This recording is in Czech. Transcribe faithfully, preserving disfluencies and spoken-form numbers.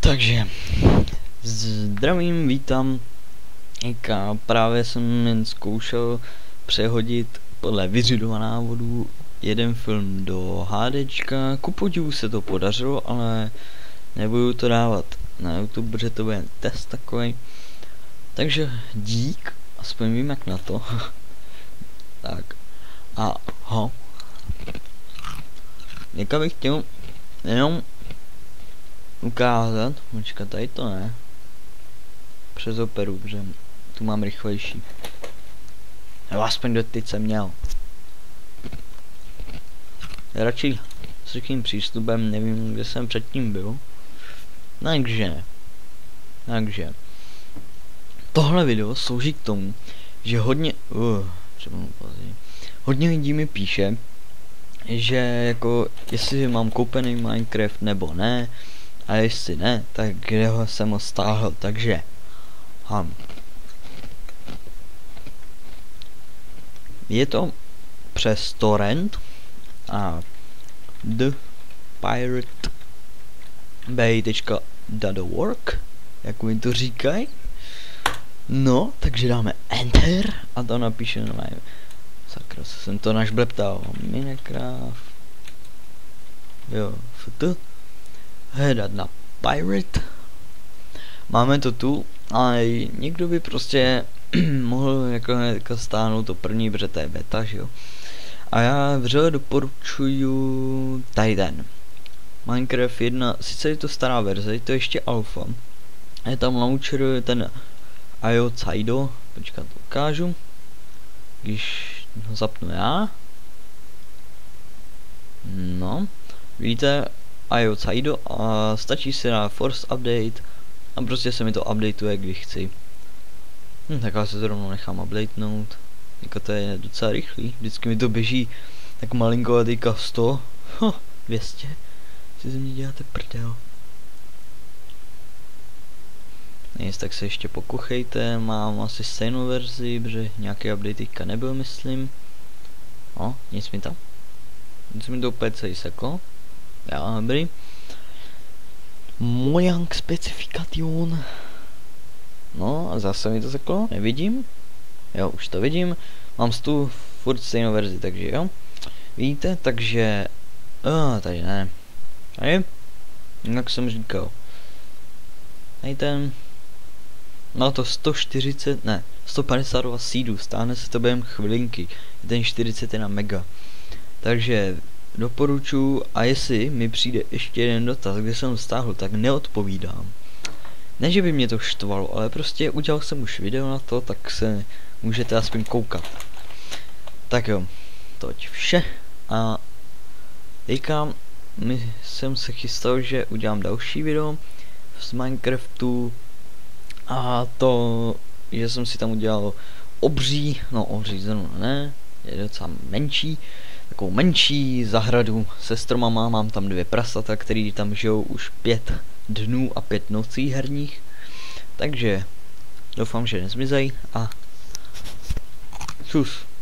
Takže, zdravím, vítám. Eka, právě jsem jen zkoušel přehodit podle vyřidu návodů jeden film do HDčka. Ku podivu se to podařilo, ale nebudu to dávat na YouTube, protože to bude test takový. Takže dík, aspoň vím jak na to. Tak, a ho. Něka bych chtěl jenom ukázat, počkat, tady to ne, přes operu, protože tu mám rychlejší, nebo aspoň doteď jsem měl. Radši s takým přístupem, nevím, kde jsem předtím byl, takže, takže, tohle video slouží k tomu, že hodně, uh, třeba později, hodně lidí mi píše, že jako, jestli mám koupený Minecraft nebo ne, a jestli ne, tak kde ho jsem ho stáhl, takže ham. Je to přes torrent a the pirate bay tečka org, jak mi to říkají. No, takže dáme enter a to napíše na mé. Sakra, jsem to našbleptal. Minecraft. Jo, ft. Hledat na pirate. Máme to tu, ale někdo by prostě mohl jako, jako stáhnout to první, protože to je beta, že jo. A já vřele doporučuju tady ten Minecraft jedna, sice je to stará verze, je to ještě alfa. Je tam launcher ten iOCido, počkat, to ukážu. Když ho zapnu já. No, vidíte, iOCido a stačí si na force update a prostě se mi to updateuje, když chci. Hm, tak já se to rovnou nechám updatenout. Jako to je docela rychlý, vždycky mi to běží tak malinko a teďka sto, ho, dvě stě, si ze mě děláte prdel. Nic, tak se ještě pokuchejte, mám asi stejnou verzi, protože nějaký update teďka nebyl, myslím. O, nic mi tam. Nic mi to úplně celý seklo. Já, dobrý. Mojang specifikation. No a zase mi to seklo, nevidím. Jo, už to vidím. Mám tu furt stejnou verzi, takže jo. Vidíte, takže... Oh, tady ne. Tady? Jak jsem říkal. Tady ten... Má to sto čtyřicet, ne, sto padesát dva seedů, stáhne se to během chvilinky. Ten čtyřicet je na mega. Takže doporučuji, a jestli mi přijde ještě jeden dotaz, kde jsem stáhl, tak neodpovídám. Ne, že by mě to štvalo, ale prostě udělal jsem už video na to, tak se můžete aspoň koukat. Tak jo, toť vše. A teďka my jsem se chystal, že udělám další video z Minecraftu. A to, že jsem si tam udělal obří, no obří zrovna ne, je docela menší, takovou menší zahradu se stromama, mám tam dvě prasata, který tam žijou už pět dnů a pět nocí herních, takže doufám, že nezmizejí a čus.